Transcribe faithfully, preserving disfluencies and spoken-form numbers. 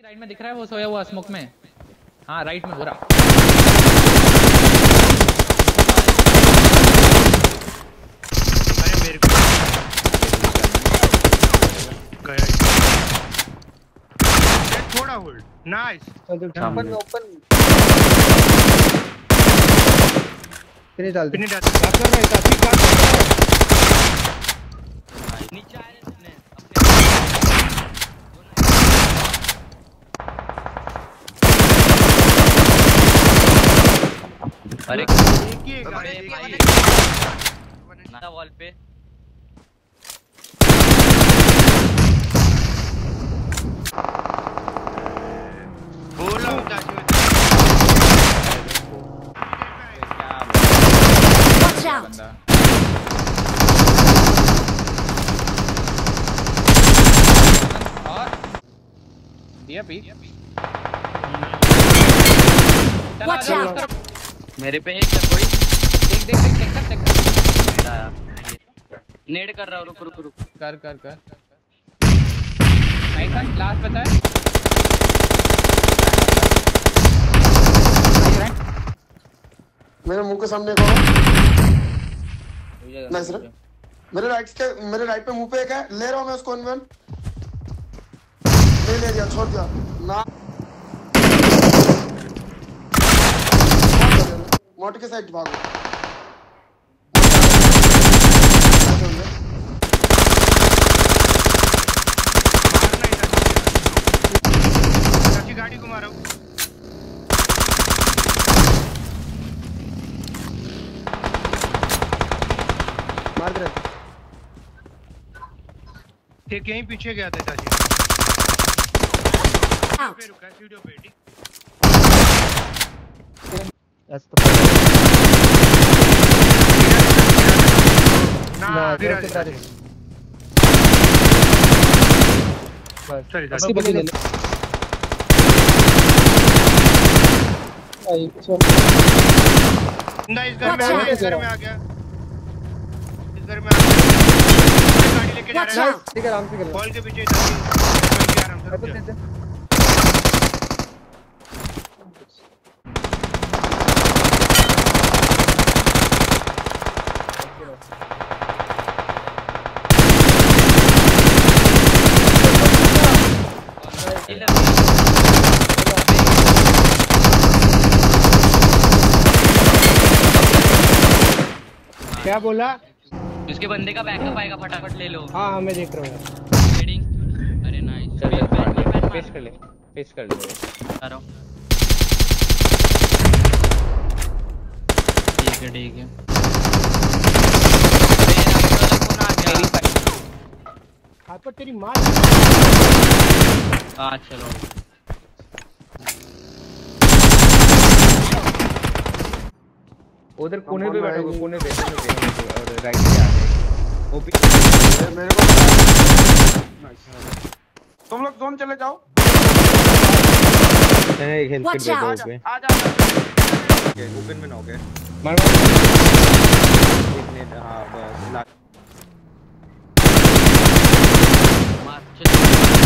Right में दिख रहा है वो सोया हुआ स्मोक में। हाँ राइट में पूरा। अरे मेरे को थोड़ा hold. Nice. Open open finish डाल दे। फिनिश डाल क्या कर रहा है काफी क्या कर रहा है नीचे आए अपने अरे एक ही है गाड़ी ना वॉल पे बोला हूं चाची Watch out! और दिया पी। Watch out! मेरे पे एक है कोई। देख देख देख देख देख नेड कर रहा हूँ। रुक रुक रुक कर कर कर नाइस वन। लास्ट बचा है। मेरे मुंह के सामने एक और नाइस रे। मेरे राइट के मेरे राइट पे मुंह पे एक है। ले रहा हूं मैं उसको वन वन नहीं ले लिया छोड़ दिया ना। मोटे के साइड भागो। चाची गाड़ी को मारो। मार दे। ठीक यहीं पीछे गया था चाची। पे रुका सीढ़ियों पे ठीक। ना फिर आ जा। बस चल अच्छी बची ले ले। आई चल ना इस घर में आ गया। इस घर में आ गया। इस घर में आ गया। गाड़ी लेके जा रहा है। ठीक है आराम से कर। बॉल के पीछे जाके आराम से रुक जा। क्या बोला? उसके बंदे का बैकअप आएगा फटाफट ले लो। हाँ हाँ मैं देख रहा हूँ। हेडिंग अरे नाइस। पेश कर ले पेश कर ले। आ रहा हूँ। ठीक है ठीक है। हाथ पर तेरी माँ। हाँ चलो। उधर कोने पे बैठो कोने पे और राइट पे आ गए ओपी। मेरे को तुम लोग जोन चले जाओ। एक हेल्थ किट दे दो पे। आ जा ओपन में ना हो गए। मार मार। एक ने हां बस मार चल।